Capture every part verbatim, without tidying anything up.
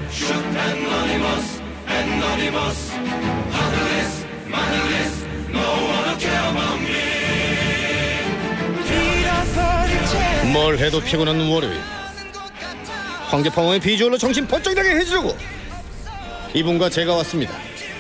Shoot anonymous, anonymous. Motherless, motherless. No one will care about me. 뭘 해도 피곤한 월요일. 황제파워의 비주얼로 정신 번쩍 나게 해주려고 이분과 제가 왔습니다.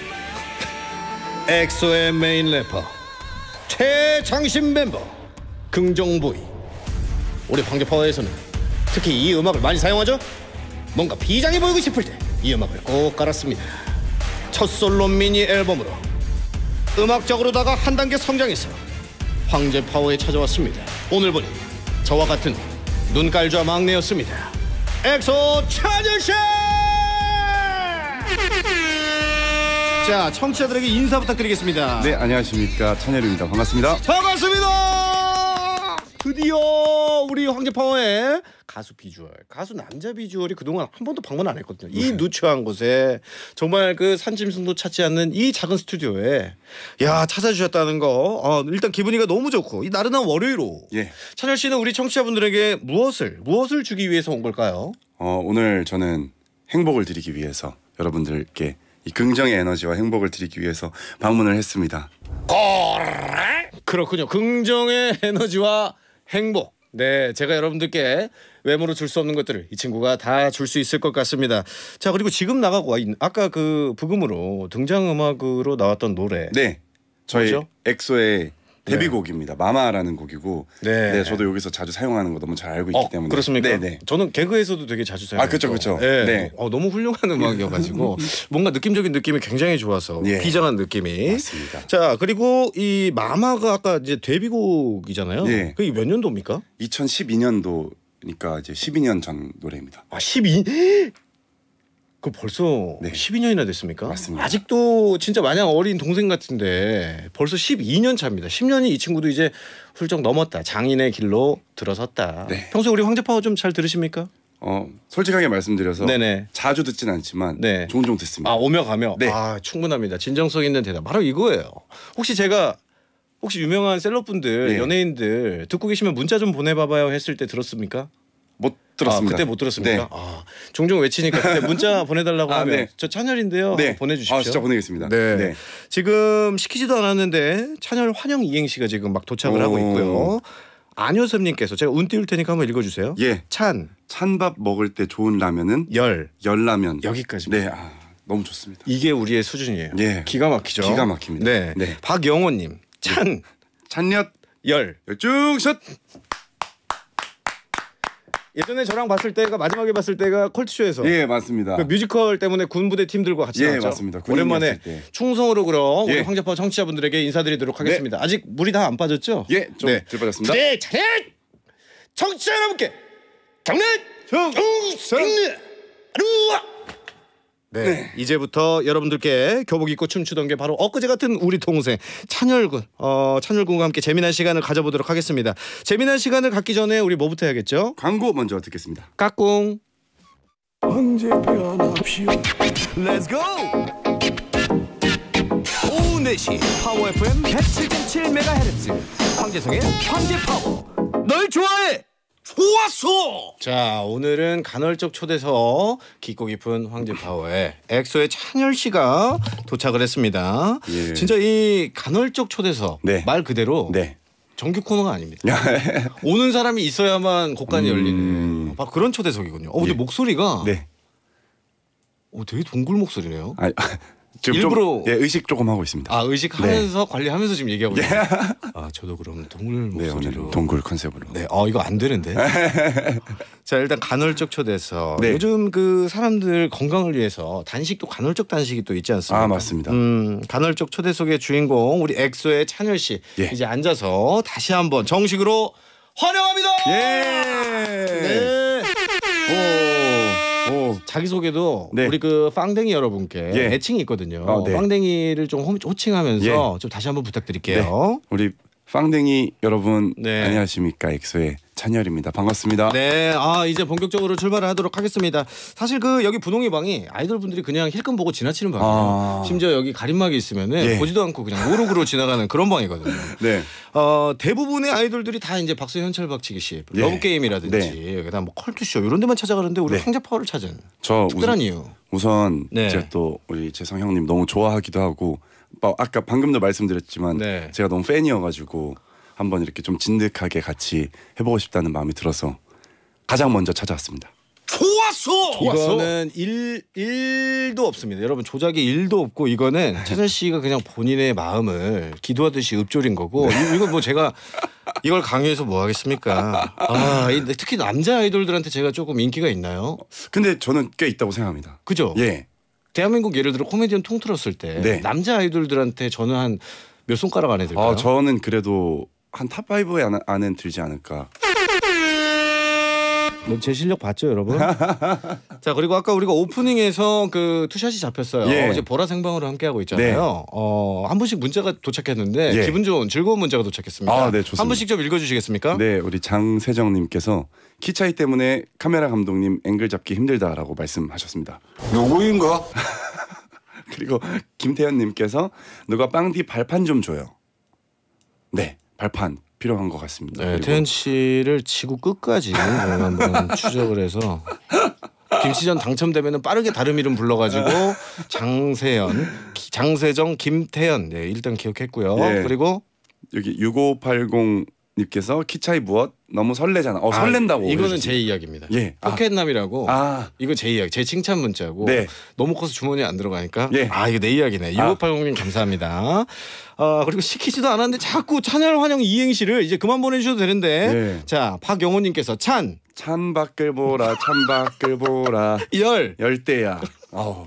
엑소의 메인 래퍼 최장신 멤버 긍정보이. 우리 황제파워에서는 특히 이 음악을 많이 사용하죠. 뭔가 비장해 보이고 싶을 때 이 음악을 꼭 깔았습니다. 첫 솔로 미니 앨범으로 음악적으로다가 한 단계 성장해서 황제파워에 찾아왔습니다. 오늘 보니 저와 같은 눈깔좌 막내였습니다. 엑소 찬열씨! 자, 청취자들에게 인사 부탁드리겠습니다. 네, 안녕하십니까, 찬열입니다. 반갑습니다. 반갑습니다. 드디어 우리 황제파워의 가수 비주얼, 가수 남자 비주얼이 그동안 한 번도 방문 안 했거든요. 이 누추한 곳에 정말 그 산짐승도 찾지 않는 이 작은 스튜디오에 야 찾아주셨다는 거 어, 일단 기분이가 너무 좋고 이 나른한 월요일로 예. 찬열 씨는 우리 청취자분들에게 무엇을 무엇을 주기 위해서 온 걸까요? 어, 오늘 저는 행복을 드리기 위해서 여러분들께 이 긍정의 에너지와 행복을 드리기 위해서 방문을 했습니다. 그렇군요. 긍정의 에너지와 행복. 네, 제가 여러분들께 외모로 줄 수 없는 것들을 이 친구가 다 줄 수 있을 것 같습니다. 자, 그리고 지금 나가고 와 있는 아까 그 부금으로 등장음악으로 나왔던 노래. 네, 저희 뭐죠? 엑소의 데뷔곡입니다. 마마라는 곡이고, 네. 네, 저도 여기서 자주 사용하는 거 너무 잘 알고 있기 어, 때문에. 그렇습니까? 네, 네. 저는 개그에서도 되게 자주 사용해요. 아, 그렇죠, 그렇죠. 네. 네. 어, 너무 훌륭한 음악이어가지고 뭔가 느낌적인 느낌이 굉장히 좋아서 예. 비장한 느낌이. 맞습니다. 자, 그리고 이 마마가 아까 이제 데뷔곡이잖아요. 예. 그게 몇 년도입니까? 이천십이 년도니까 이제 십이 년 전 노래입니다. 아, 십이. 그 벌써 네. 십이 년이나 됐습니까? 맞습니다. 아직도 진짜 마냥 어린 동생 같은데 벌써 십이 년 차입니다. 십 년이 이 친구도 이제 훌쩍 넘었다. 장인의 길로 들어섰다. 네. 평소에 우리 황제파워 좀 잘 들으십니까? 어, 솔직하게 말씀드려서 네네. 자주 듣진 않지만 네. 종종 듣습니다. 아, 오며 가며. 네. 아, 충분합니다. 진정성 있는 대답. 바로 이거예요. 혹시 제가 혹시 유명한 셀럽분들, 네. 연예인들 듣고 계시면 문자 좀 보내봐봐요 했을 때 들었습니까? 못 들었습니다. 아, 그때 못 들었습니까? 네. 아, 종종 외치니까 그때 문자 보내달라고 아, 하면 네. 저 찬열인데요. 네. 보내주십시오. 아, 진짜 보내겠습니다. 네. 네. 지금 시키지도 않았는데 찬열 환영 이행시가 지금 막 도착을 오. 하고 있고요. 안효섭님께서 제가 운 띄울 테니까 한번 읽어주세요. 예. 찬, 찬밥 먹을 때 좋은 라면은 열 열라면. 여기까지. 네, 아, 너무 좋습니다. 이게 우리의 수준이에요. 예. 기가 막히죠. 기가 막힙니다. 네. 네. 박영호님, 찬, 찬엿 열. 열중샷. 예전에 저랑 봤을 때가 마지막에 봤을 때가 컬투쇼에서 예, 맞습니다. 그 뮤지컬 때문에 군부대 팀들과 같이 예, 나왔죠. 맞습니다. 오랜만에 군인이었을 때. 충성으로 그럼 우리 예. 황제파워 청취자분들에게 인사드리도록 하겠습니다. 아직 물이 다 안 빠졌죠? 예, 좀 네. 들 빠졌습니다. 네, 차렷! 청취자 여러분께 경례 충성! 루아. 네. 네. 이제부터 여러분들께 교복 입고 춤추던 게 바로 엊그제 같은 우리 동생 찬열군, 어, 찬열군과 함께 재미난 시간을 가져보도록 하겠습니다. 재미난 시간을 갖기 전에 우리 뭐부터 해야겠죠? 광고 먼저 듣겠습니다. 까꿍. 황제 변합시오. Let's go. 오후 네 시 파워 에프엠 백칠 점 칠 메가헤르츠 황재성의 황제파워. 널 좋아해. 좋았어. 자, 오늘은 간헐적 초대석 깊고 깊은 황제파워에 엑소의 찬열 씨가 도착을 했습니다. 예. 진짜 이 간헐적 초대석 네. 말 그대로 네. 정규 코너가 아닙니다. 오는 사람이 있어야만 곡간이 음. 열리는 바로 그런 초대석이군요. 어, 근데 예. 목소리가 네. 어, 되게 동굴 목소리네요. 아, 지금 일부러- 좀, 예, 의식 조금 하고 있습니다. 아, 의식하면서 관리하면서 지금 얘기하고 예. 있어요. 아, 저도 그럼 동굴 네, 목소리로. 오늘 동굴 컨셉으로. 네, 어 이거 안 되는데. 자, 일단 간헐적 초대서 네. 요즘 그 사람들 건강을 위해서 단식도 간헐적 단식이 또 있지 않습니까? 아, 맞습니다. 음, 간헐적 초대석의 주인공 우리 엑소의 찬열 씨 예. 이제 앉아서 다시 한번 정식으로 환영합니다. 예. 네. 오. 오. 자기 소개도 네. 우리 그 빵댕이 여러분께 예. 애칭이 있거든요. 어, 네. 빵댕이를 좀 호- 호칭하면서 예. 좀 다시 한번 부탁드릴게요. 우리 빵댕이 여러분 네. 안녕하십니까? 엑소의 찬열입니다. 반갑습니다. 네, 아 이제 본격적으로 출발을 하도록 하겠습니다. 사실 그 여기 분홍이 방이 아이돌 분들이 그냥 힐끔 보고 지나치는 방이에요. 아. 심지어 여기 가림막이 있으면은 예. 보지도 않고 그냥 모르고로 지나가는 그런 방이거든요. 네. 어, 대부분의 아이돌들이 다 이제 박수, 현철, 박치기 씨, 예. 러브 게임이라든지 네. 그다음 뭐 컬투쇼 이런 데만 찾아가는데 우리 네. 황제파워를 찾은 저 특별한 우선, 이유. 우선 네. 제가 또 우리 재성 형님 너무 좋아하기도 하고 뭐 아까 방금도 말씀드렸지만 네. 제가 너무 팬이어가지고 한번 이렇게 좀 진득하게 같이 해보고 싶다는 마음이 들어서 가장 먼저 찾아왔습니다. 좋았어. 이거는 일 일도 없습니다. 여러분 조작이 일도 없고 이거는 차철 씨가 그냥 본인의 마음을 기도하듯이 읊조린 거고 이- 이거 뭐 제가 이걸 강요해서 뭐 하겠습니까? 아, 이- 특히 남자 아이돌들한테 제가 조금 인기가 있나요? 근데 저는 꽤 있다고 생각합니다. 그죠? 예. 대한민국 예를 들어 코미디언 통틀었을 때 네. 남자 아이돌들한테 저는 한 몇 손가락 안에 들까요? 아 저는 그래도 한 탑 파이브에 안, 안엔 들지 않을까. 뭐제 실력 봤죠, 여러분? 자, 그리고 아까 우리가 오프닝에서 그 투샷이 잡혔어요. 예. 이제 보라 생방으로 함께 하고 있잖아요. 어, 한 분씩 문자가 도착했는데 예. 기분 좋은 즐거운 문자가 도착했습니다. 아, 네, 좋습니다. 한 분씩 좀 읽어 주시겠습니까? 네, 우리 장세정님께서 키 차이 때문에 카메라 감독님 앵글 잡기 힘들다라고 말씀하셨습니다. 누구인가? 그리고 김태현님께서 누가 빵디 발판 좀 줘요. 네, 발판 필요한 것 같습니다. 네, 그리고 태현 씨를 지구 끝까지 저희가 한번 추적을 해서 김시전 당첨되면은 빠르게 다른 이름 불러가지고 장세현, 기- 장세정, 김태현 네 일단 기억했고요. 예. 그리고 여기 육오팔공님께서 키 차이 무엇? 너무 설레잖아. 어 설렌다고. 아, 이거는 그러시지. 제 이야기입니다. 예. 아. 포켓남이라고. 아, 이거 제 이야기, 제 칭찬 문자고 네. 너무 커서 주머니에 안 들어가니까 예. 아 이거 내 이야기네. 육오팔공님 감사합니다. 아 그리고 시키지도 않았는데 자꾸 찬열 환영 이행시를 이제 그만 보내주셔도 되는데 네. 자 박영호님께서 찬, 찬밖을 보라, 찬밖을 보라. 열, 열대야. 아우,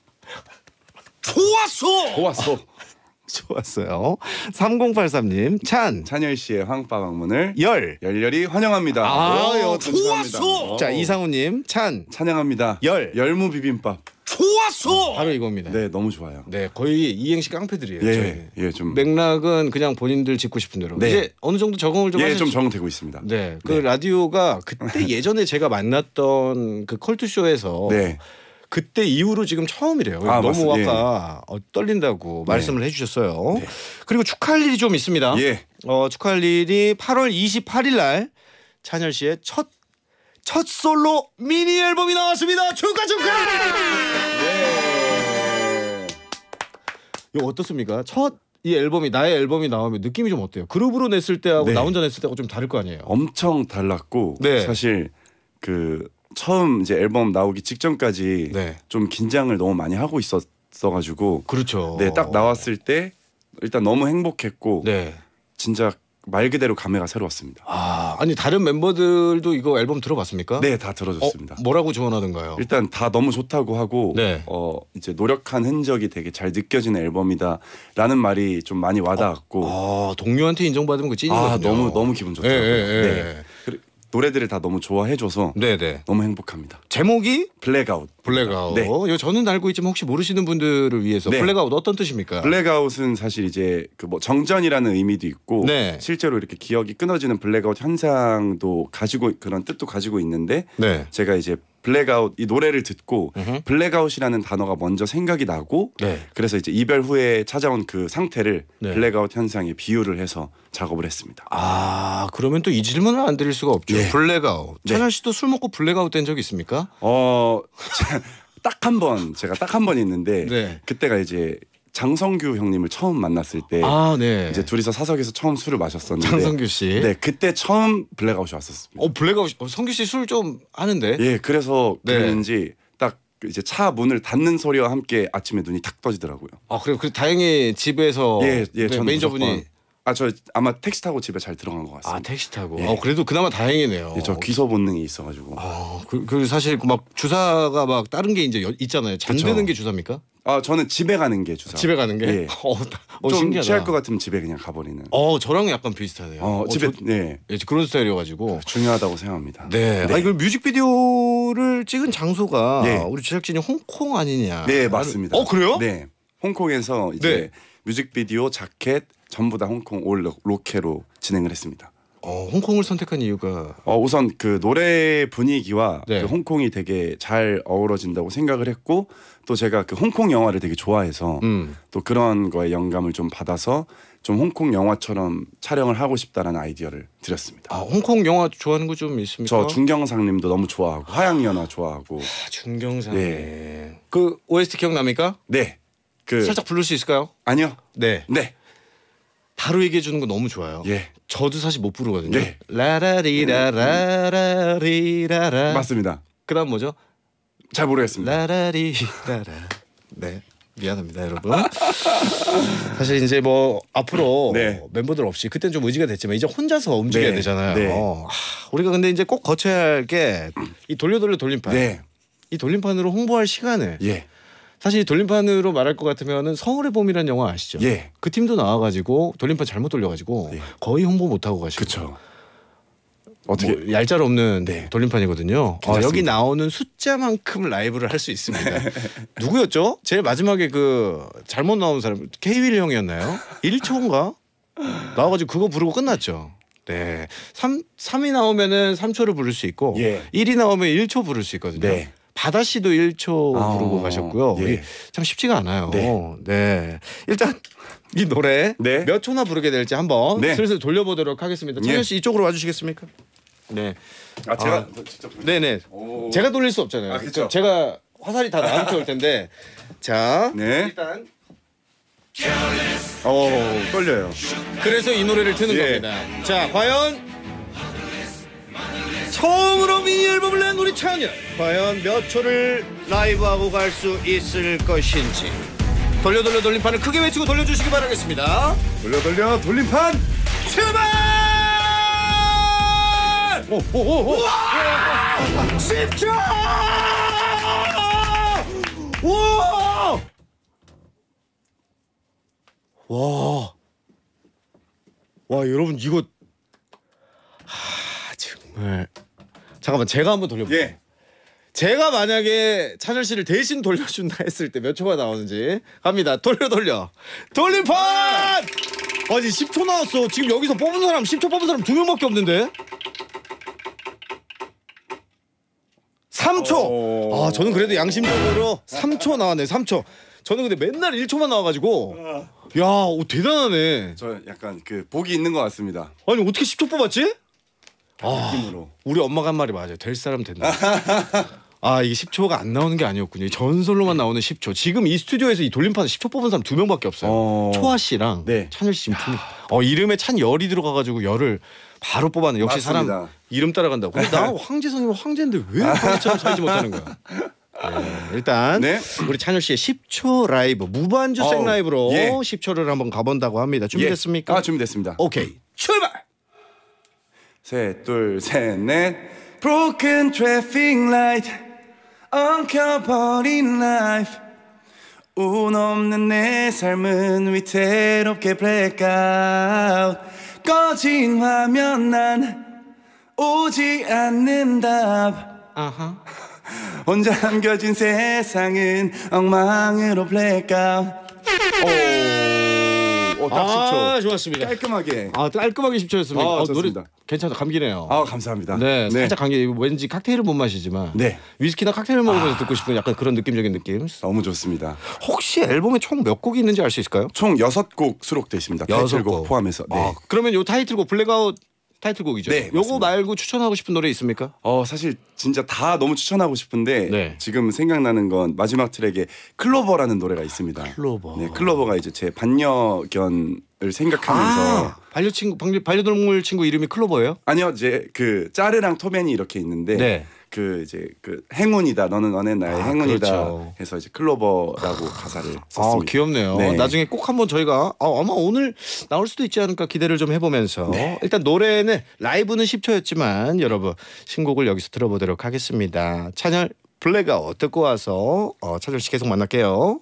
좋았어. 좋았어. 좋았어요. 삼공팔삼님 찬, 찬열 씨의 황파 방문을 열. 열렬히 환영합니다. 아, 오, 여- 감사합니다. 좋았어. 오. 자 이상우님 찬, 찬양합니다. 열. 열무 비빔밥. 좋았어. 바로 이겁니다. 네, 네, 너무 좋아요. 거의 이행시 깡패들이에요. 예, 저희. 예, 좀 맥락은 그냥 본인들 짚고 싶은 대로. 네. 이제 어느 정도 적응을 좀 예, 하셨죠? 좀 적응되고 있습니다. 네, 그 네. 라디오가 그때 예전에 제가 만났던 그 컬투 쇼에서 네. 그때 이후로 지금 처음이래요. 아, 너무 맞습니다. 아까 어, 떨린다고 네. 말씀을 해주셨어요. 그리고 축하할 일이 좀 있습니다. 예. 어, 축하할 일이 팔월 이십팔일 날 찬열 씨의 첫 첫 솔로 미니 앨범이 나왔습니다. 축하 축하. 네. 이거 어떻습니까? 첫 이 앨범이 나의 앨범이 나오면 느낌이 좀 어때요? 그룹으로 냈을 때하고 네. 나 혼자 냈을 때하고 좀 다를 거 아니에요? 엄청 달랐고 네. 사실 그 처음 이제 앨범 나오기 직전까지 네. 좀 긴장을 너무 많이 하고 있었어가지고 그렇죠. 네, 딱 나왔을 때 일단 너무 행복했고 네. 진짜 말 그대로 감회가 새로웠습니다. 아, 아니 다른 멤버들도 이거 앨범 들어봤습니까? 네, 다 어, 들어줬습니다. 뭐라고 조언하던가요? 일단 다 너무 좋다고 하고 네. 어 이제 노력한 흔적이 되게 잘 느껴지는 앨범이다라는 말이 좀 많이 와닿았고 아, 동료한테 인정받으면 그 찐이거든요. 아 너무 너무 기분 좋더라고요. 예, 예, 예. 네. 그리- 노래들을 다 너무 좋아해줘서 네, 네. 너무 행복합니다. 제목이 블랙아웃. 블랙아웃. 네. 이거 저는 알고 있지만 혹시 모르시는 분들을 위해서 네. 블랙아웃 어떤 뜻입니까? 블랙아웃은 사실 이제 그 뭐 정전이라는 의미도 있고 네. 실제로 이렇게 기억이 끊어지는 블랙아웃 현상도 가지고 그런 뜻도 가지고 있는데 네. 제가 이제 블랙아웃 이 노래를 듣고 음흠. 블랙아웃이라는 단어가 먼저 생각이 나고 네. 그래서 이제 이별 후에 찾아온 그 상태를 네. 블랙아웃 현상에 비유를 해서 작업을 했습니다. 아, 그러면 또 이 질문을 안 드릴 수가 없죠. 예. 블랙아웃. 네. 찬열 씨도 술 먹고 블랙아웃 된 적 있습니까? 어, 딱 한 번 제가 딱 한 번 있는데 네. 그때가 이제 장성규 형님을 처음 만났을 때 아, 네. 이제 둘이서 사석에서 처음 술을 마셨었는데 장성규 씨. 네, 그때 처음 블랙아웃이 왔었습니다. 어, 블랙아웃. 어, 성규 씨 술 좀 하는데. 예, 그래서 네. 그랬는지 딱 이제 차 문을 닫는 소리와 함께 아침에 눈이 탁 떠지더라고요. 아, 그래요. 그 다행히 집에서 예, 예, 네, 저는 매니저분이 무조건- 아, 저 아마 택시 타고 집에 잘 들어간 것 같습니다. 아, 택시 타고. 예. 어, 그래도 그나마 다행이네요. 예, 저 귀소 본능이 있어가지고. 아, 그, 그 사실 그 막 주사가 막 다른 게 이제 여- 있잖아요. 잠드는 그쵸. 게 주사입니까? 아, 저는 집에 가는 게 주사. 집에 가는 게? 예. 어, 어, 좀 신기하다. 취할 것 같으면 집에 그냥 가버리는. 어, 저랑 약간 비슷하네요. 어, 어, 집에 저- 네 예, 그런 스타일이어가지고. 중요하다고 생각합니다. 네. 아니 그 뮤직비디오를 찍은 장소가 네. 우리 제작진이 홍콩 아니냐? 네, 맞습니다. 어, 그래요? 네, 홍콩에서 이제 네. 뮤직비디오, 자켓 전부 다 홍콩 올 로- 로케로 진행을 했습니다. 어, 홍콩을 선택한 이유가 어, 우선 그 노래 분위기와 네. 그 홍콩이 되게 잘 어우러진다고 생각을 했고 또 제가 그 홍콩 영화를 되게 좋아해서 음. 또 그런 거에 영감을 좀 받아서 좀 홍콩 영화처럼 촬영을 하고 싶다라는 아이디어를 드렸습니다. 아, 홍콩 영화 좋아하는 거 좀 있습니까? 저 중경상님도 너무 좋아하고 화양연화 좋아하고 아, 중경상. 네. 그 오에스티 기억납니까? 네. 그 살짝 부를 수 있을까요? 아니요. 네. 네. 바로 얘기해 주는 거 너무 좋아요. 예. 저도 사실 못 부르거든요. 네. 라라리라라리라라. 맞습니다. 그다음 뭐죠? 잘 모르겠습니다. 라라리라라. 네. 미안합니다, 여러분. 사실 이제 뭐 앞으로 네. 멤버들 없이 그때는 좀 의지가 됐지만 이제 혼자서 움직여야 네. 되잖아요. 네. 하, 우리가 근데 이제 꼭 거쳐야 할 게 이 돌려돌려 돌림판. 네. 이 돌림판으로 홍보할 시간을. 예. 사실 이 돌림판으로 말할 것 같으면은 서울의 봄이라는 영화 아시죠? 예. 그 팀도 나와가지고 돌림판 잘못 돌려가지고 네. 거의 홍보 못 하고 가시고. 그렇죠. 어떻게 뭐 얄짤 없는 네. 돌림판이거든요. 어, 괜찮습니다. 여기 나오는 숫자만큼 라이브를 할 수 있습니다. 누구였죠? 제일 마지막에 그 잘못 나온 사람 케이윌 형이었나요? 일 초인가? 나와가지고 그거 부르고 끝났죠. 네, 삼, 삼이 나오면은 삼 초를 부를 수 있고 예. 일이 나오면 일 초 부를 수 있거든요. 네. 바다 씨도 일 초 아, 부르고 가셨고요. 예. 이게 참 쉽지가 않아요. 네. 네. 일단 이 노래 네. 몇 초나 부르게 될지 한번 네. 슬슬 돌려보도록 하겠습니다. 예. 찬현 씨 이쪽으로 와주시겠습니까? 네. 아 제가 아. 직접 네네. 오. 제가 돌릴 수 없잖아요. 아, 그쵸. 제가 화살이 다 나한테 올 텐데. 자, 네. 일단 어 떨려요. 그래서 이 노래를 트는 예. 겁니다. 자, 과연 처음으로 미니 앨범을 낸 우리 찬현. 과연 몇 초를 라이브하고 갈 수 있을 것인지. 돌려 돌려 돌림판을 크게 외치고 돌려주시기 바라겠습니다. 돌려 돌려 돌림판. 출발! 오오오오! 십 초! 와! 와! 와, 여러분 이거 하, 정말 잠깐만 제가 한번 돌려볼게요. 예. 제가 만약에 찬열 씨를 대신 돌려준다 했을 때 몇 초가 나오는지 갑니다. 돌려 돌려 돌림판! 아니 십 초 나왔어. 지금 여기서 뽑은 사람 십 초 뽑은 사람 두 명밖에 없는데. 삼 초. 오. 아 저는 그래도 양심적으로 삼 초 나왔네. 삼 초. 저는 근데 맨날 일 초만 나와가지고 야 오, 대단하네. 저 약간 그 복이 있는 것 같습니다. 아니 어떻게 십 초 뽑았지? 느낌으로. 우리 엄마가 한 말이 맞아요. 될 사람 된다. 아 이게 십 초가 안 나오는 게 아니었군요. 전설로만 나오는 십 초. 지금 이 스튜디오에서 이 돌림판 십 초 뽑은 사람 두 명밖에 없어요. 어. 초아 씨랑 네. 찬열 씨 지금 두 명. 어 이름에 찬 열이 들어가가지고 열을 바로 뽑아내. 역시 사람 맞습니다. 이름 따라간다고. 근데 나 황재성이면 황제인데 왜 황제처럼 살지 못하는 거야? 네, 일단 네. 우리 찬열 씨의 십 초 라이브 무반주 생 어우, 라이브로 예. 십 초를 한번 가본다고 합니다. 준비됐습니까? 예. 아 준비됐습니다. 오케이 출발. 셋, 둘, 셋, 넷. Broken traffic light, 엉켜버린 life. 운 없는 내 삶은 위태롭게 blackout. 꺼진 화면 난 오지 않는 답. 아하. 혼자 남겨진 세상은 엉망으로 blackout. 오, 딱 십 초. 아 좋았습니다. 깔끔하게. 아 깔끔하게 십 초였습니다. 아, 어, 노래 좋습니다. 괜찮아 감기네요. 아 감사합니다. 네, 살짝 감기. 왠지 칵테일은 못 마시지만 네. 위스키나 칵테일 먹으면서 듣고 싶은 약간 그런 느낌적인 느낌. 너무 좋습니다. 혹시 앨범에 총 몇 곡이 있는지 알 수 있을까요? 총 여섯 곡 수록돼 있습니다. 타이틀곡 포함해서. 네. 아, 그러면 요 타이틀곡 블랙아웃 타이틀곡이죠. 네, 요거 맞습니다. 말고 추천하고 싶은 노래 있습니까? 어 사실 진짜 다 너무 추천하고 싶은데 네. 지금 생각나는 건 마지막 트랙에 클로버라는 노래가 있습니다. 클로버. 네, 클로버가 이제 제 반려견을 생각하면서 아, 반려친구 반려, 반려동물 친구 이름이 클로버예요? 아니요, 이제 그 짜르랑 토맨이 이렇게 있는데 네. 그 이제 그 행운이다 너는 너네 나의 아, 행운이다 그렇죠. 해서 이제 클로버라고 가사를 아 썼습니다. 귀엽네요. 네. 나중에 꼭 한번 저희가 아, 아마 오늘 나올 수도 있지 않을까 기대를 좀 해보면서 네. 일단 노래는 라이브는 십 초였지만 여러분 신곡을 여기서 들어보도록 하겠습니다. 찬열 블랙아웃 듣고 와서 어, 찬열 씨 계속 만날게요.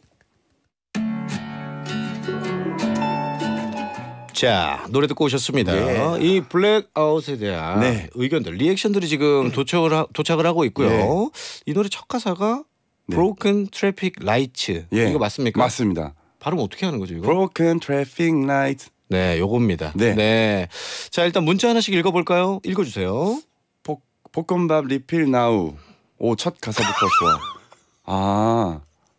자 노래 듣고 오셨습니다. 예. 이 블랙아웃에 대한 네. 의견들 리액션들이 지금 도착을, 하, 도착을 하고 있고요. 네. 이 노래 첫 가사가 네. Broken Traffic Lights 예. 이거 맞습니까? 맞습니다. 발음 어떻게 하는 거죠 이거? Broken traffic light, 네, 요겁니다. 네. 네. 자, 일단 문자 하나씩 읽어볼까요? 읽어주세요. 볶, 볶음밥 리필 나우. 오, 첫 가사부터 좋아. 아,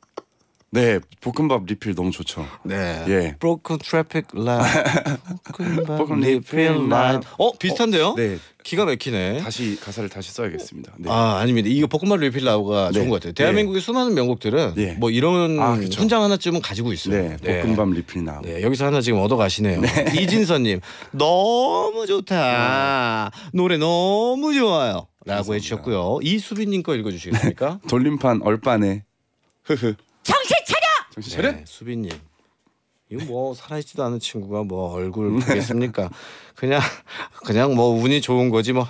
네, 볶음밥 리필 너무 좋죠. 네. 예. Broken traffic light. 볶음밥 볶음 리필 리필 light. 어, 비슷한데요? 어, 네. 기가 막히네. 다시 가사를 다시 써야겠습니다. 네. 아, 아닙니다. 이거 볶음밥 리필 나우가 네. 좋은 것 같아요. 대한민국의 수많은 명곡들은 네. 뭐 이런 아, 그쵸. 훈장 하나쯤은 가지고 있어요. 네, 볶음밥 리필 나우. 네, 여기서 하나 지금 얻어 가시네요. 이진선님 너무 좋다. 노래 너무 좋아요. 라고 해주셨고요. 이수빈님 거 읽어주시겠습니까? 돌림판 얼빠네. 흐흐. 정신 차려! 정신 차려. 네, 수빈님. 이거 뭐 살아있지도 않은 친구가 뭐 얼굴 보겠습니까? 그냥 그냥 뭐 운이 좋은 거지 뭐.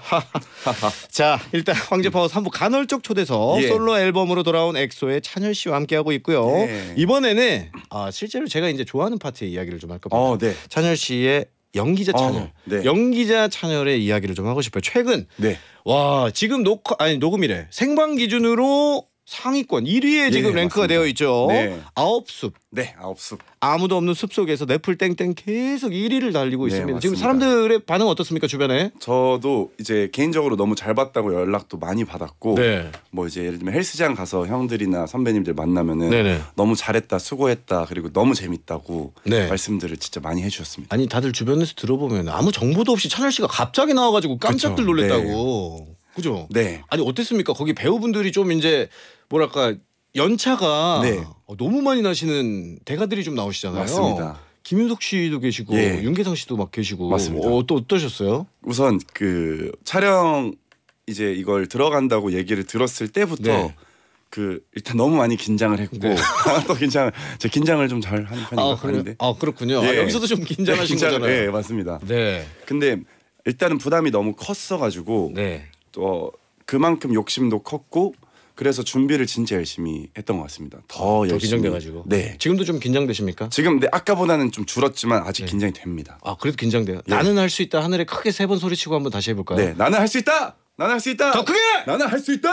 자, 일단 황제파워 삼 부 간헐적 초대석 예. 솔로 앨범으로 돌아온 엑소의 찬열 씨와 함께하고 있고요. 예. 이번에는 아, 실제로 제가 이제 좋아하는 파트의 이야기를 좀 할 겁니다. 어, 네. 찬열 씨의 연기자 어, 찬열, 네. 연기자 찬열의 이야기를 좀 하고 싶어요. 최근 네. 와 지금 녹화 아니 녹음이래 생방 기준으로 상위권 일 위에 지금 예, 랭크가 맞습니다. 되어 있죠. 네. 아홉 숲. 네, 아홉 숲. 아무도 없는 숲 속에서 넷플 땡땡 계속 일 위를 달리고 네, 있습니다. 지금 맞습니다. 사람들의 반응 어떻습니까 주변에? 저도 이제 개인적으로 너무 잘 봤다고 연락도 많이 받았고 네. 뭐 이제 예를 들면 헬스장 가서 형들이나 선배님들 만나면은 네네. 너무 잘했다 수고했다 그리고 너무 재밌다고 네. 말씀들을 진짜 많이 해주셨습니다. 아니 다들 주변에서 들어보면 아무 정보도 없이 찬열 씨가 갑자기 나와가지고 깜짝들 그쵸. 놀랬다고. 그죠? 네. 아니 어땠습니까? 거기 배우분들이 좀 이제 뭐랄까 연차가 네. 어, 너무 많이 나시는 대가들이 좀 나오시잖아요. 맞습니다. 김윤석 씨도 계시고 예. 윤계상 씨도 막 계시고. 맞습니다. 어, 또 어떠셨어요? 우선 그 촬영 이제 이걸 들어간다고 얘기를 들었을 때부터 네. 그 일단 너무 많이 긴장을 했고 네. 또 긴장을 제 긴장을 좀 잘 하는 편인 것 그래? 같은데. 아 그렇군요. 예. 아, 여기서도 좀 긴장하신 긴장- 거잖아요. 네, 맞습니다. 네. 근데 일단은 부담이 너무 컸어가지고 네. 또 그만큼 욕심도 컸고 그래서 준비를 진짜 열심히 했던 것 같습니다. 더 더 열심히. 긴장돼가지고. 네. 지금도 좀 긴장되십니까? 지금 네, 아까보다는 좀 줄었지만 아직 네. 긴장이 됩니다. 아 그래도 긴장돼요. 예. 나는 할 수 있다 하늘에 크게 세 번 소리치고 한번 다시 해볼까요? 네, 나는 할 수 있다. 나는 할 수 있다. 더 크게! 나는 할 수 있다.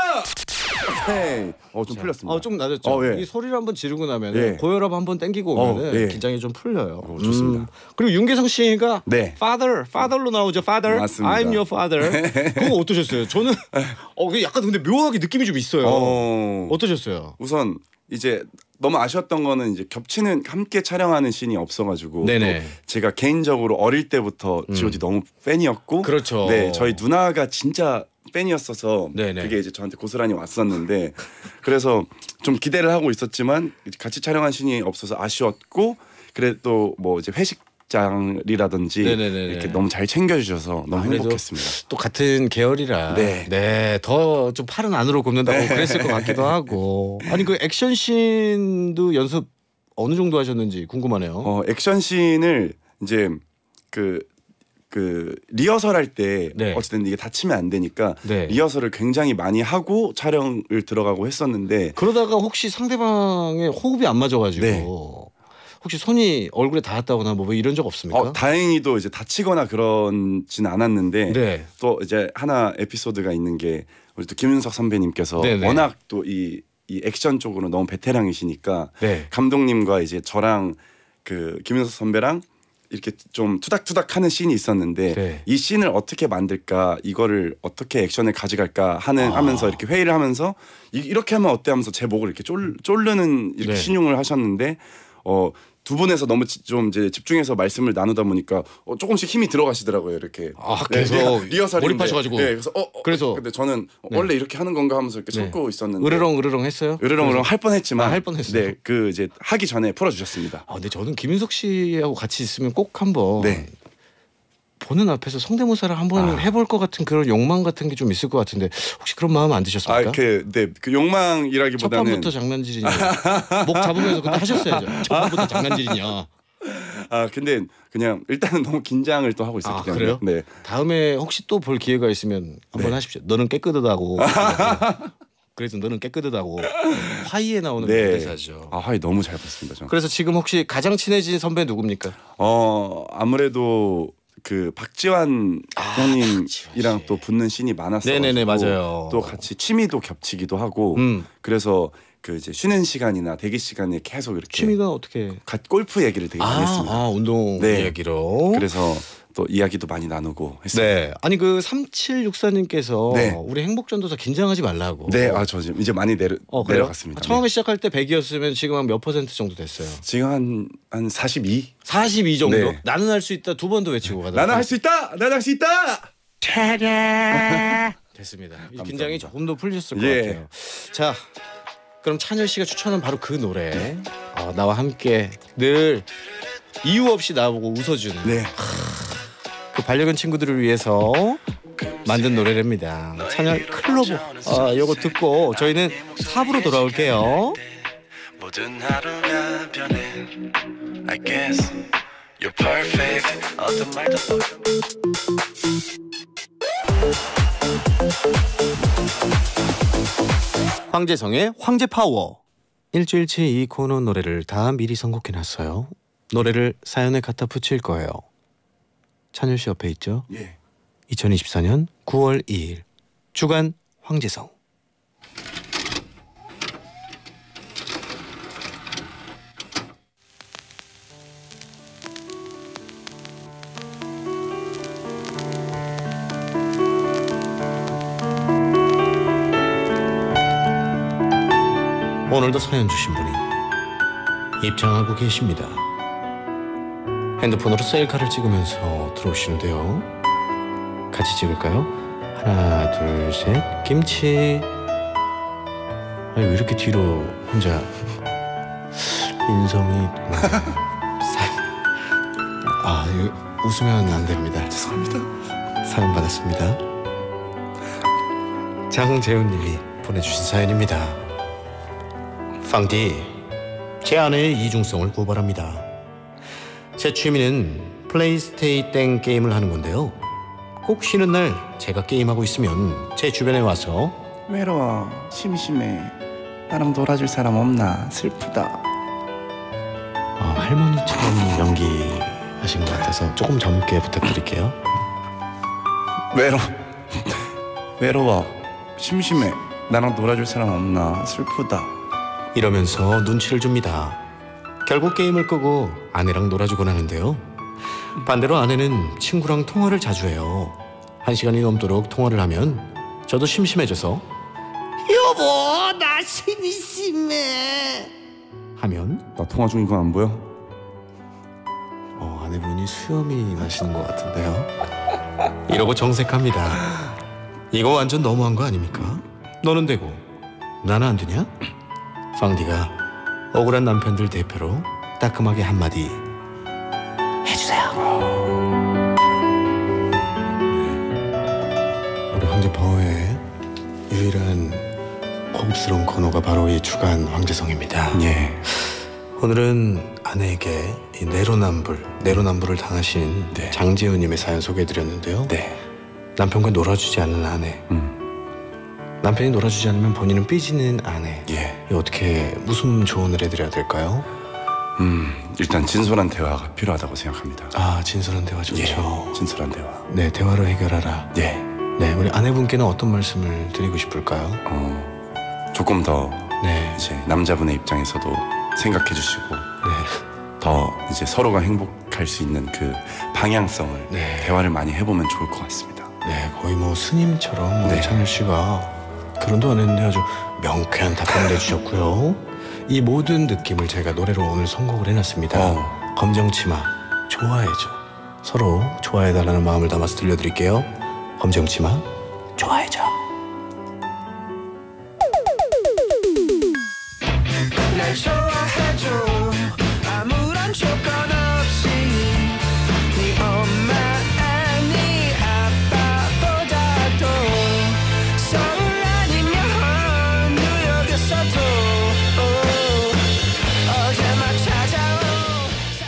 오케이. 어, 좀 풀렸습니다. 어, 좀 낮았죠. 어, 예. 이 소리를 한번 지르고 나면 예. 고혈압 한번 땡기고 어, 오면 예. 긴장이 좀 풀려요. 어, 좋습니다. 그리고 윤계상 씨가 네. father, father로 나오죠. father, 맞습니다. I'm your father. 그거 어떠셨어요? 저는 어, 그게 약간 근데 묘하게 느낌이 좀 있어요. 어, 어떠셨어요? 우선 이제 너무 아쉬웠던 거는 이제 겹치는 함께 촬영하는 씬이 없어가지고 네네. 또 제가 개인적으로 어릴 때부터 지오디 너무 팬이었고 그렇죠. 네 저희 누나가 진짜 팬이었어서 네네. 그게 이제 저한테 고스란히 왔었는데 그래서 좀 기대를 하고 있었지만 같이 촬영한 씬이 없어서 아쉬웠고 그래도 뭐 이제 회식장이라든지 네네네네. 이렇게 너무 잘 챙겨주셔서 너무 아, 그래도 행복했습니다. 또 같은 계열이라 네. 네, 더 좀 팔은 안으로 굽는다고 그랬을 것 같기도 하고. 아니 그 액션 씬도 연습 어느 정도 하셨는지 궁금하네요. 어 액션 씬을 이제 그 그 리허설 할 때 네. 어쨌든 이게 다치면 안 되니까 네. 리허설을 굉장히 많이 하고 촬영을 들어가고 했었는데 그러다가 혹시 상대방의 호흡이 안 맞아가지고 네. 혹시 손이 얼굴에 닿았다거나 뭐 이런 적 없습니까? 어, 다행히도 이제 다치거나 그런진 않았는데 네. 또 이제 하나 에피소드가 있는 게 우리 또 김윤석 선배님께서 네네. 워낙 또 이 이 액션 쪽으로 너무 베테랑이시니까 네. 감독님과 이제 저랑 그 김윤석 선배랑 이렇게 좀 투닥투닥하는 씬이 있었는데 네. 이 씬을 어떻게 만들까 이거를 어떻게 액션을 가져갈까 하는 아. 하면서 이렇게 회의를 하면서 이, 이렇게 하면 어때 하면서 제 목을 이렇게 쫄, 쫄르는 이렇게 네. 신용을 하셨는데 어 두 분에서 너무 지- 좀 이제 집중해서 말씀을 나누다 보니까 어, 조금씩 힘이 들어가시더라고요 이렇게. 아, 네, 계속 리허설인데. 몰입하셔가지고. 네, 그래서 어, 어 그래서 근데 저는 어, 네. 원래 이렇게 하는 건가 하면서 이렇게 네. 참고 있었는데 으르렁 으르렁 했어요? 으르렁으렁 할 뻔했지만 아, 할 뻔했어요? 네, 그 이제 하기 전에 풀어주셨습니다. 아, 근데 저는 김윤석 씨하고 같이 있으면 꼭 한번 네. 보는 앞에서 성대모사를 한번 아. 해볼 것 같은 그런 욕망 같은 게 좀 있을 것 같은데 혹시 그런 마음 안 드셨습니까? 아, 그, 네, 그 첫 욕망이라기보다는 판부터 장난질이냐. 목 잡으면서 그때 하셨어야죠. 첫 판부터 장난질이냐. 아, 근데 그냥 일단은 너무 긴장을 또 하고 있었기 아, 때문에. 그래요? 네. 다음에 혹시 또 볼 기회가 있으면 한번 네. 하십시오. 너는 깨끗하다고. 그래서 너는 깨끗하다고 화이에 나오는 네. 대사죠. 아, 하이 너무 잘 봤습니다, 저. 그래서 지금 혹시 가장 친해진 선배 누굽니까? 어, 아무래도 그 박지환 아, 형님이랑 박지환 씨. 또 붙는 씬이 많았어요. 네네네, 맞아요. 또 같이 취미도 겹치기도 하고 음. 그래서 그 이제 쉬는 시간이나 대기 시간에 계속 이렇게 취미가 어떻게? 가, 골프 얘기를 되게 많이 아, 했습니다. 아 운동 네. 얘기로. 그래서 또 이야기도 많이 나누고 했습니다. 네. 아니 그 삼칠육사님께서 네. 우리 행복전도사 긴장하지 말라고. 네, 아 저 지금 이제 많이 내려 어, 그래요? 내려갔습니다. 아, 처음에 네. 시작할 때 백이었으면 지금 한 몇 퍼센트 정도 됐어요? 지금 한 한 사십이. 사십이 정도? 네. 나는 할 수 있다 두 번도 외치고 가더라고요. 나는 할 수 있다. 나는 할 수 있다. 됐습니다. 감사합니다. 긴장이 조금 더 풀렸을 것 예. 같아요. 자, 그럼 찬열 씨가 추천한 바로 그 노래. 어, 나와 함께 늘 이유 없이 나보고 웃어주는 네. 그 반려견 친구들을 위해서 만든 노래랍니다. 찬열 클로버. 아, 요거 듣고 저희는 사 부로 돌아올게요. 모든 하루가 변해 I guess you're perfect 어떤 말도 황재성의 황제 파워. 일주일치 이 코너 노래를 다 미리 선곡해놨어요. 노래를 사연에 갖다 붙일 거예요. 찬열 씨 옆에 있죠? 예. 이천이십사년 구월 이일 주간 황재성. 오늘도 사연 주신 분이 입장하고 계십니다. 핸드폰으로 셀카를 찍으면서 들어오시는데요. 같이 찍을까요? 하나, 둘, 셋. 김치. 아니 왜 이렇게 뒤로 혼자 인성이 아 이거 웃으면 안 됩니다. 죄송합니다. 사연 받았습니다. 장재훈님이 보내주신 사연입니다. 팡디, 제 아내의 이중성을 고발합니다. 제 취미는 플레이스테이션 게임을 하는 건데요. 꼭 쉬는 날 제가 게임하고 있으면 제 주변에 와서 외로워, 심심해, 나랑 놀아줄 사람 없나, 슬프다. 어, 할머니처럼 연기하신 것 같아서 조금 젊게 부탁드릴게요. 외로 외로워, 심심해, 나랑 놀아줄 사람 없나, 슬프다. 이러면서 눈치를 줍니다. 결국 게임을 끄고 아내랑 놀아주곤 하는데요. 반대로 아내는 친구랑 통화를 자주 해요. 한 시간이 넘도록 통화를 하면 저도 심심해져서 여보 나 심심해 하면 나 통화 중인 거 안 보여? 어, 아내분이 수염이 나시는 것 같은데요. 이러고 정색합니다. 이거 완전 너무한 거 아닙니까? 너는 되고 나는 안 되냐? 팡디가 억울한 남편들 대표로 따끔하게 한마디 해주세요. 우리 황제 파워의 유일한 고급스러운 코너가 바로 이 주간 황제성입니다. 예. 오늘은 아내에게 이 내로남불, 내로남불을 당하신 네. 장재훈님의 사연 소개해드렸는데요. 네. 남편과 놀아주지 않는 아내, 음. 남편이 놀아주지 않으면 본인은 삐지는 아내. 예. 이 어떻게 무슨 조언을 해드려야 될까요? 음. 일단 진솔한 대화가 필요하다고 생각합니다. 아, 진솔한 대화 좋죠. 예. 진솔한 대화. 네, 대화로 해결하라. 예. 네, 우리 아내분께는 어떤 말씀을 드리고 싶을까요? 어. 조금 더 네, 이제 남자분의 입장에서도 생각해 주시고 네, 더 이제 서로가 행복할 수 있는 그 방향성을 네. 대화를 많이 해보면 좋을 것 같습니다. 네, 거의 뭐 스님처럼 우리 네. 찬열 씨가 결혼도 안 했는데 아주 명쾌한 답변을 해주셨고요. 이 모든 느낌을 제가 노래로 오늘 선곡을 해놨습니다. 어. 검정치마 좋아해줘. 서로 좋아해달라는 마음을 담아서 들려드릴게요. 검정치마 좋아해줘. 날 좋아해줘 아무런 조건 없이 네 엄마 아니 아빠보다도 서울 아니면 뉴욕에서도 어제만 찾아오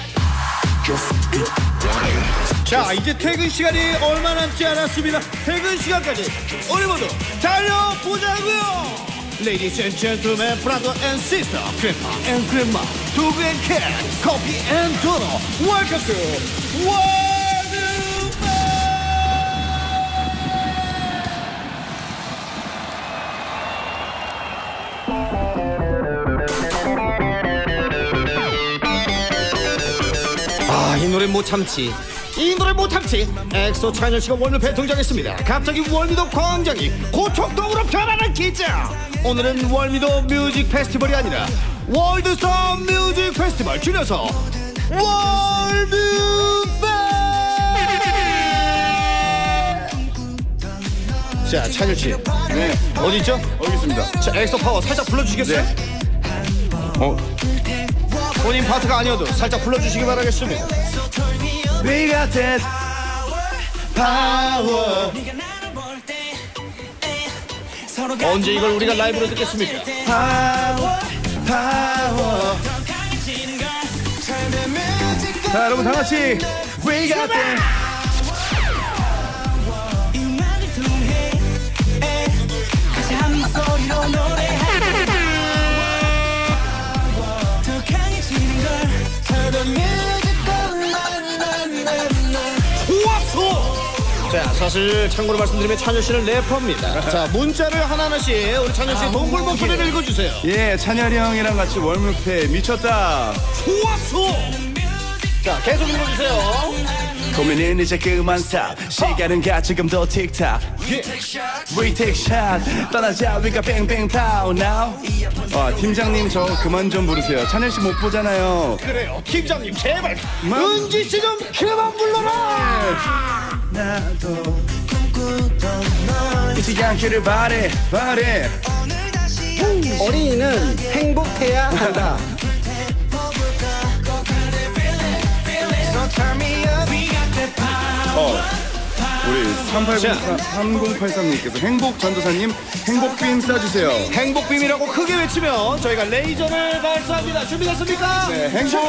자, 이제 퇴근 시간이 얼마 남지 않았습니다. 퇴근 시간까지 우리 모두 달려보자고요. Ladies and gentlemen, brother and sister, grandpa and grandma, dog and cat, coffee and dono. Welcome to World 노래 못 참지. 이 노래 못 참지. 엑소 찬열 씨가 월미도에 등장했습니다. 갑자기 월미도 광장이 고척동으로 변하는 기적. 오늘은 월미도 뮤직 페스티벌이 아니라 월드스타 뮤직 페스티벌, 줄여서 월뮤페. 자, 찬열 씨. 네. 어디 있죠? 여기 있습니다. 자, 엑소 파워 살짝 불러주시겠어요? 네. 어. 본인 파트가 아니어도 살짝 불러주시기 바라겠습니다. We got that 파워. 언제 이걸 우리가 라이브로 듣겠습니까? 파워 파워. 자, 여러분 다 같이 We got that. 자, 사실 참고로 말씀드리면 찬열 씨는 래퍼입니다. 자, 문자를 하나하나씩 우리 찬열 씨의 동굴 목소리를 읽어주세요. 예, 찬열이 형이랑 같이 월뮤페 미쳤다. 좋았어. 자, 계속 읽어주세요. 고민은 이제 그만 stop. 시간은 가 지금도 틱탁. We take shot. 떠나자 우리가 뱅뱅 파우 now. 아, 팀장님 저 그만 좀 부르세요. 찬열 씨 못 보잖아요. 그래요, 팀장님 제발 은지 씨 좀 그만 불러라. 나도 꿈꾸던 잊지 않기를 바래 바래. 어린이는 행복해야 한다. 어, 우리 삼팔공팔삼님께서 행복 전도사님 행복빔 쏴주세요. 행복빔이라고 크게 외치면 저희가 레이저를 발사합니다. 준비됐습니까? 네,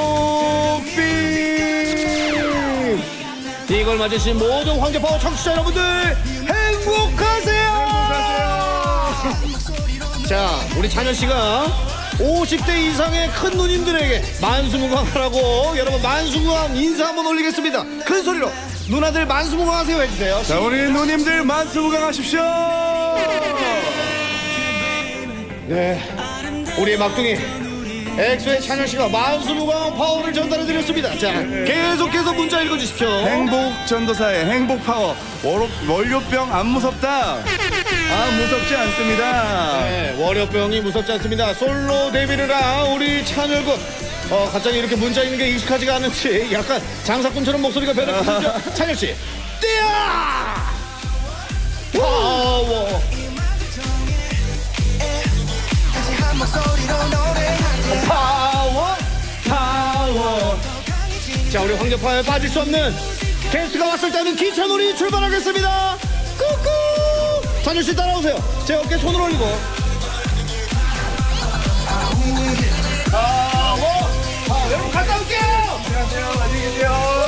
행복빔. 이걸 맞으신 모든 황제파워 청취자 여러분들 행복하세요. 자, 우리 찬열씨가 오십 대 이상의 큰 누님들에게 만수무강하라고 여러분 만수무강 인사 한번 올리겠습니다. 큰 소리로 누나들 만수무강하세요 해주세요. 자, 우리 누님들 만수무강하십시오. 네, 우리의 막둥이 엑소의 찬열씨가 만수무강 파워를 전달해드렸습니다. 자, 계속해서 문자 읽어주십시오. 행복 전도사의 행복 파워. 월, 월요병 안 무섭다. 아, 무섭지 않습니다. 네, 월요병이 무섭지 않습니다. 솔로 데뷔를 한 우리 찬열군, 어, 갑자기 이렇게 문자 있는 게 익숙하지가 않은지 약간 장사꾼처럼 목소리가 변했거든요. 찬열씨, 뛰어! 파워! 파워! 파워! 자, 우리 황제파에 빠질 수 없는 게스트가 왔을 때는 기차놀이 출발하겠습니다. 꾸꾸! 찬열씨 따라오세요. 제 어깨 손을 올리고. 파워! 파워! 여러분 갔다 올게요! 안녕하세요. 안녕히 계세요.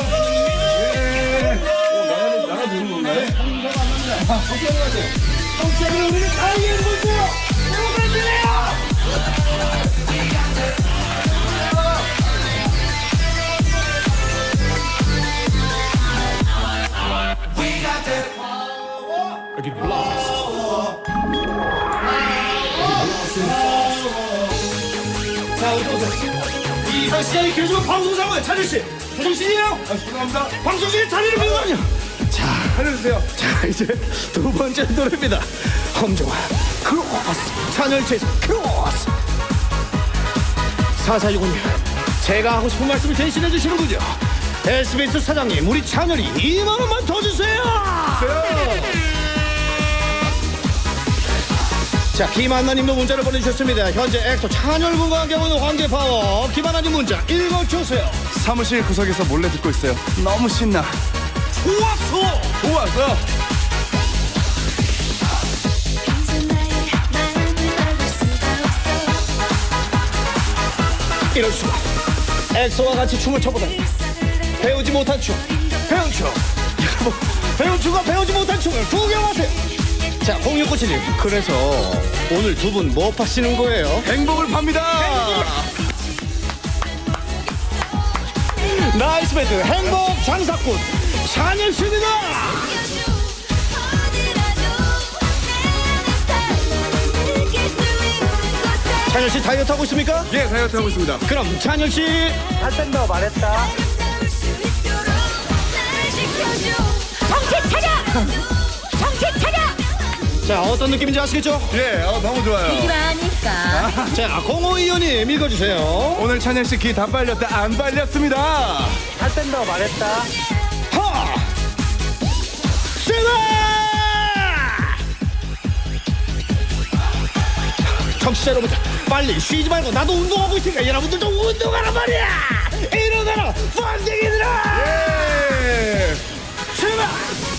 나가, 나가주는 건가요? 어떻게 하세요? 청취자들 우리를 다 이해해보세요! 여러분들이에요! 여기 블라스트. 자, 어디 보세요. 이상 시장이 계속 방송사고요. 찬열씨, 제정신이에요? 아, 죄송합니다. 방송국의 자리를 비우거든요. 자, 알려주세요. 자, 이제 두 번째 노래입니다. 엄정화 크로스, 찬열씨 크로스. 사사육오 년 제가 하고 싶은 말씀을 대신해 주시는군요. 에스비에스 사장님, 우리 찬열이 이만 원만 더 주세요. 자, 김한나님도 문자를 보내주셨습니다. 현재 엑소 찬열군과 함께하는 황제파워. 김한나님 문자 읽어주세요. 사무실 구석에서 몰래 듣고 있어요. 너무 신나. 좋았어. 좋았어. 이럴 수가. 엑소와 같이 춤을 춰보다니. 배우지 못한 춤, 배운 춤. 여러분, 배운 춤과 배우지 못한 춤을 구경하세요. 자, 공육구칠님, 그래서 오늘 두 분 뭐 파시는 거예요? 행복을 팝니다. 나이스 배트 행복 장사꾼 찬열씨입니다. 찬열씨 다이어트 하고 있습니까? 예, 다이어트 하고 있습니다. 그럼 찬열씨 할 땐 더 말했다. 정신 차려! 정신 차려! 자, 어떤 느낌인지 아시겠죠? 예, 어, 너무 좋아요. 이거 아닐까? 자, 공오이원님 읽어주세요. 오늘 찬열 씨 기 다 빨렸다 안 빨렸습니다. 살 뺀다고 말했다. 하! 세다! 청취자 여러분들, 빨리 쉬지 말고 나도 운동하고 있으니까 여러분들도 운동하란 말이야! 일어나라, 빵댕이들아! 예. 출발!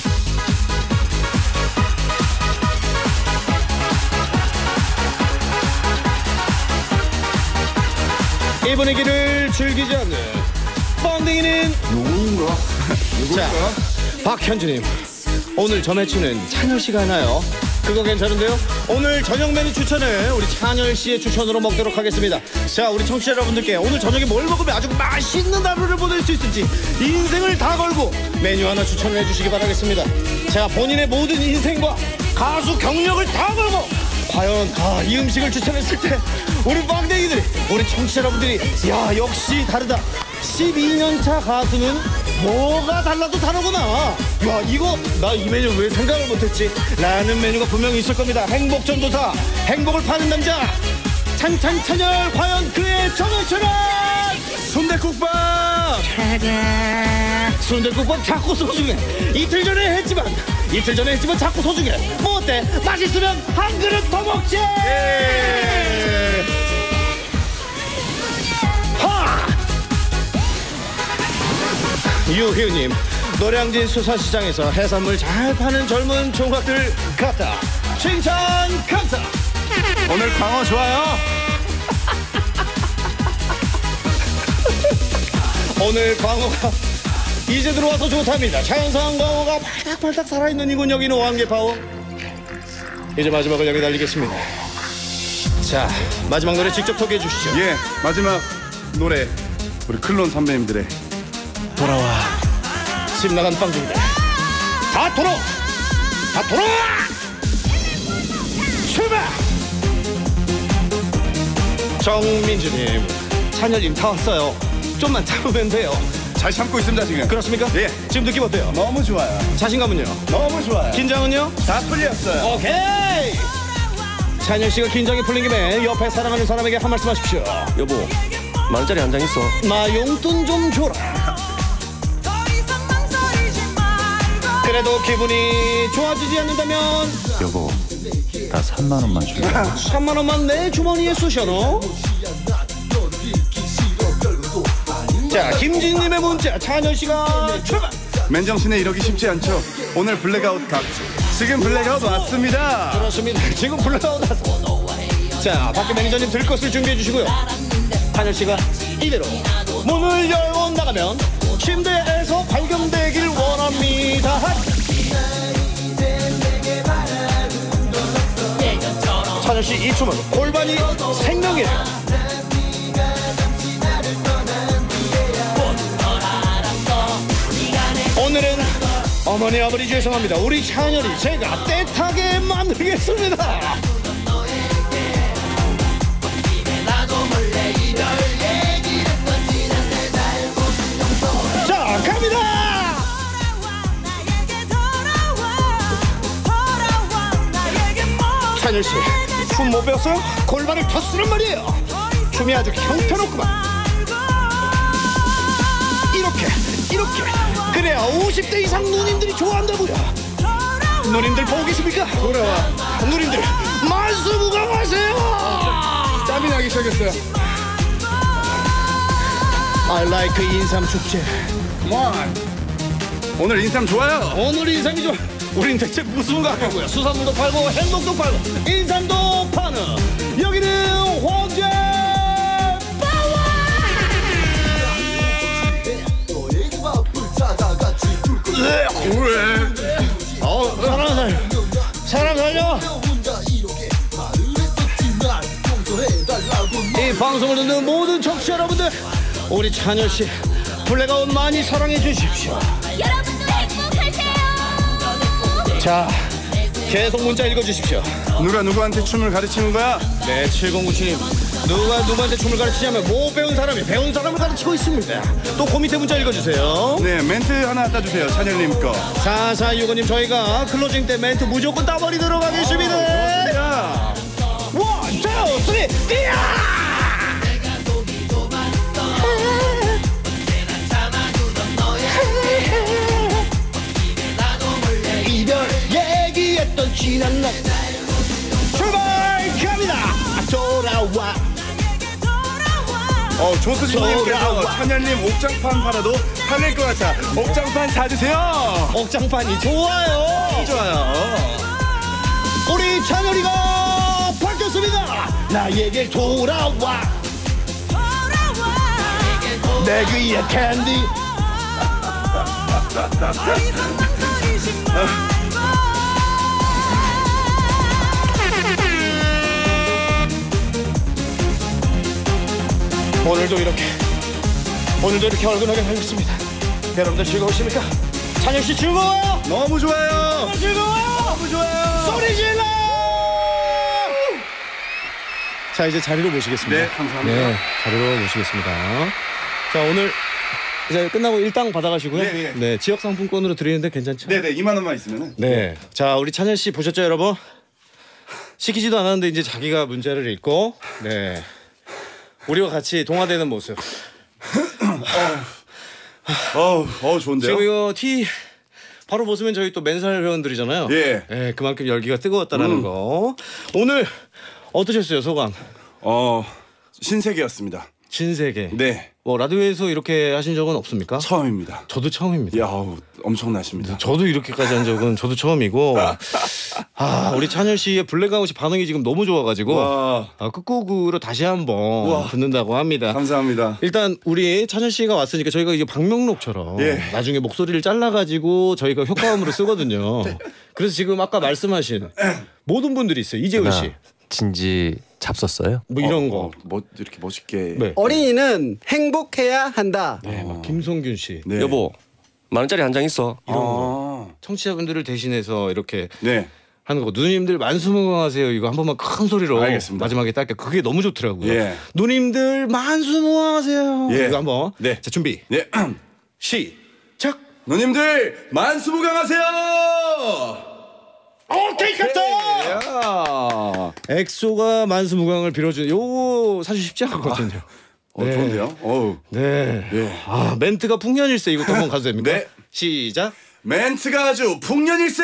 이 분위기를 즐기지 않는 빵댕이는 누군가? 자, 누굴까? 박현주님, 오늘 저 매치는 찬열 씨가 하나요? 그거 괜찮은데요? 오늘 저녁 메뉴 추천을 우리 찬열 씨의 추천으로 먹도록 하겠습니다. 자, 우리 청취자 여러분들께 오늘 저녁에 뭘 먹으면 아주 맛있는 하루를 보낼 수 있을지 인생을 다 걸고 메뉴 하나 추천을 해주시기 바라겠습니다. 자, 본인의 모든 인생과 가수 경력을 다 걸고 과연 아, 이 음식을 추천했을 때 우리 빵댕이들이, 우리 청취자 여러분들이 야, 역시 다르다. 십이 년 차 가수는 뭐가 달라도 다르구나. 야, 이거 나 이 메뉴 왜 생각을 못했지? 라는 메뉴가 분명히 있을 겁니다. 행복전도사, 행복을 파는 남자 찬찬찬열, 과연 그의 정체는 순댓국밥. 순댓국밥 자꾸 소중해. 이틀 전에 했지만 이틀 전에 했지만 자꾸 소중해. 뭐 어때? 맛있으면 한 그릇 더 먹지. 예. 하! 유희우님, 노량진 수산시장에서 해산물 잘 파는 젊은 총각들 같다. 칭찬 감사. 오늘 광어 좋아요. 오늘 광어가 이제 들어와서 좋답니다. 자연산 광어가 팔딱팔딱 살아있는 이곳 여기는 오한계파워. 이제 마지막을 여기 달리겠습니다. 자, 마지막 노래 직접 소개해 주시죠. 예, 마지막 노래 우리 클론 선배님들의 돌아와. 집 나간 빵중들 다 돌아! 다 돌아! 출발! 정민주님, 찬열님 다 왔어요. 좀만 참으면 돼요. 잘 참고 있습니다 지금. 그렇습니까? 예. 지금 느낌 어때요? 너무 좋아요. 자신감은요? 너무 좋아요. 긴장은요? 다 풀렸어요. 오케이! 찬열 씨가 긴장이 풀린 김에 옆에 사랑하는 사람에게 한 말씀 하십시오. 여보, 만원짜리 한 장 있어. 나 용돈 좀 줘라. 그래도 기분이 좋아지지 않는다면 여보, 나 삼만 원만 줄래? 삼만 원만 내 주머니에 쑤셔넣어. 자, 김진님의 문자, 찬열 씨가 출발. 맨정신에 이러기 쉽지 않죠. 오늘 블랙아웃 각. 지금 블랙아웃 왔습니다. 그렇습니다. 지금 불러나온 자, 밖에 매니저님 들 것을 준비해 주시고요. 찬열 씨가 이대로 문을 열고 나가면 침대에서 발견되길 원합니다. 찬열 씨, 이 춤은 골반이 생명이에요. 오늘은 어머니 아버지 죄송합니다. 우리 찬열이 제가 떼타게 만들겠습니다. 자, 갑니다. 찬열 씨, 춤 못 배웠어요? 골반을 더 쓰는 말이에요. 춤이 아주 형편없구만. 이렇게 이렇게 그래야 오십 대 이상 누님들이 좋아한다고요. 누님들 보고 계십니까? 돌아와. 누님들 만수무강하세요. 땀이 나기 시작했어요. I like 인삼 축제. Come on. 오늘 인삼 좋아요. 오늘 인삼이 좋아. 우린 대체 무슨 가게고요? 수산물도 팔고 행복도 팔고 인삼도 파는 여기는 황제 파워. 어, 사람 살려. 사람 살려. 이 방송을 듣는 모든 청취자 여러분들, 우리 찬열 씨 블랙아웃 많이 사랑해 주십시오. 여러분도 행복하세요. 자, 계속 문자 읽어 주십시오. 누가 누구한테 춤을 가르치는 거야? 네, 칠공구칠님 누가 누구한테 춤을 가르치냐면 못 배운 사람이 배운 사람을 가르치고 있습니다. 또 그 밑에 문자 읽어주세요. 네, 멘트 하나 따주세요. 찬열님 거. 사사육오님 저희가 클로징 때 멘트 무조건 따버리도록 하겠습니다. 원, 투, 쓰리, 뛰어! 이별 얘기했던 지난 날 출발 갑니다. 돌아와. 어, 조수진님께서 찬열님 옥장판 팔아도 팔릴 것 같아. 옥장판 사주세요. 옥장판이 좋아요. 좋아요. 우리 찬열이가 바뀌었습니다. 나에게 돌아와. 내 귀에 캔디. 오늘도 이렇게 오늘도 이렇게 얼큰하게 달렸습니다. 여러분들 즐거우십니까? 찬열씨 즐거워요? 너무 좋아요. 너무 즐거워요? 너무 좋아요. 소리 질러! 자, 이제 자리로 모시겠습니다. 네, 감사합니다. 네, 자리로 모시겠습니다. 자, 오늘 이제 끝나고 일당 받아가시고요. 네, 네. 네, 지역 상품권으로 드리는데 괜찮죠? 네네, 이만 원만 있으면은. 네. 자, 우리 찬열씨 보셨죠, 여러분? 시키지도 않았는데 이제 자기가 문제를 읽고, 네. 우리와 같이 동화되는 모습. 어우, 어우, 좋은데요? 지금 이거 티 바로 벗으면 저희 또 맨살 회원들이잖아요. 예. 네, 그만큼 열기가 뜨거웠다라는 음. 거. 오늘 어떠셨어요, 소감? 어, 신세계였습니다. 신세계. 네. 뭐 라디오에서 이렇게 하신 적은 없습니까? 처음입니다. 저도 처음입니다. 야, 엄청나십니다. 저도 이렇게까지 한 적은 저도 처음이고. 아, 우리 찬열 씨의 블랙아웃이 반응이 지금 너무 좋아가지고 와. 아, 끝곡으로 다시 한번 우와. 듣는다고 합니다. 감사합니다. 일단 우리 찬열 씨가 왔으니까 저희가 이게 박명록처럼 예. 나중에 목소리를 잘라가지고 저희가 효과음으로 쓰거든요. 그래서 지금 아까 말씀하신 모든 분들이 있어요. 이재훈 씨, 진지 잡섰어요? 뭐 이런 어, 거. 어, 뭐 이렇게 멋있게. 네. 어린이는 행복해야 한다. 네, 막 김성균 씨, 네. 여보, 만 원짜리 한 장 있어. 이런 아. 거. 청취자분들을 대신해서 이렇게 네. 하는 거. 누님들 만수무강하세요. 이거 한 번만 큰 소리로 알겠습니다. 마지막에 딸게. 그게 너무 좋더라고요. 예. 누님들 만수무강하세요. 예. 이거 한번. 네. 자, 준비. 네. 시작. 누님들 만수무강하세요. 오케이 카트. 야. 엑소가 만수무강을 빌어주는 요 사실 쉽지 않거든요. 어, 네. 좋은데요? 어우. 네. 네. 아, 멘트가 풍년일세. 이것도 한번 가도 됩니까? 네. 시작. 멘트가 아주 풍년일세.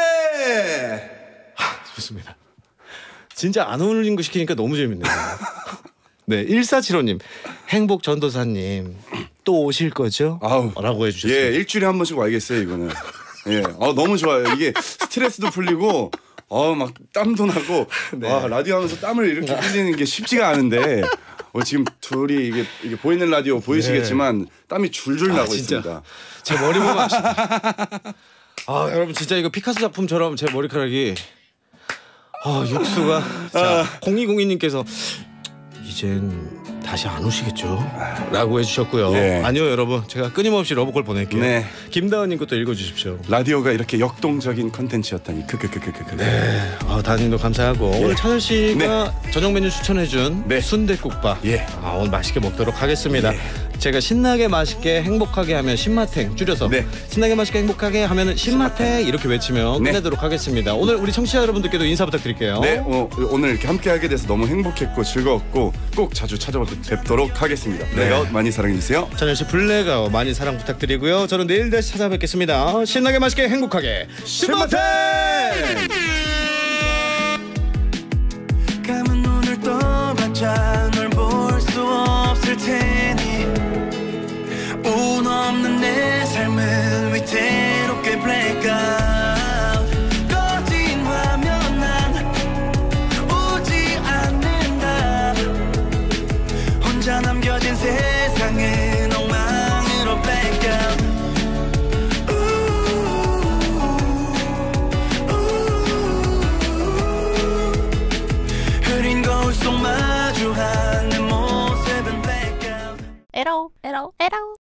좋습니다. 진짜 안 어울리는 거 시키니까 너무 재밌네요. 네, 일사칠오님 행복 전도사님 또 오실 거죠? 아우. 라고 해주셨어요. 예, 일주일에 한 번씩 와야겠어요, 이거는. 예, 어, 너무 좋아요. 이게 스트레스도 풀리고, 어, 막 땀도 나고, 네. 와, 라디오 하면서 땀을 이렇게 흘리는 게 쉽지가 않은데, 어, 지금 둘이 이게, 이게 보이는 라디오 보이시겠지만 땀이 줄줄 아, 나고 진짜. 있습니다. 제 머리 보면 아시죠? 아, 여러분 진짜 이거 피카소 작품처럼 제 머리카락이 아, 육수가 자, 공이공이님께서 이젠 다시 안 오시겠죠? 라고 해주셨고요. 예. 아니요, 여러분. 제가 끊임없이 러브콜 보낼게요. 네. 김다은님 것도 읽어주십시오. 라디오가 이렇게 역동적인 컨텐츠였다니. 크크크크크. 네. 아, 다은님도 감사하고 오늘 찬열 씨가 저녁 메뉴 추천해준 네. 순댓국밥. 예. 아, 오늘 맛있게 먹도록 하겠습니다. 제가 신나게 맛있게 행복하게 하면 신마탱 줄여서 네. 신나게 맛있게 행복하게 하면은 신마탱 이렇게 외치며 네. 끝내도록 하겠습니다. 오늘 우리 청취자 여러분들께도 인사 부탁드릴게요. 네, 어, 오늘 이렇게 함께하게 돼서 너무 행복했고 즐거웠고 꼭 자주 찾아뵙도록 하겠습니다. 블랙아웃 많이 사랑해주세요. 찬열 씨 블랙아웃 많이 사랑 부탁드리고요. 저는 내일 다시 찾아뵙겠습니다. 신나게 맛있게 행복하게 신마탱! 감은 눈을 떠봤자 널 볼 수 없을 테니 운 없는 내 삶은 위태롭게 blackout 꺼진 화면 난 오지 않는다 혼자 남겨진 세상은 엉망으로 blackout 흐린 거울 속 마주한 내 모습은 blackout 에러 에러 에러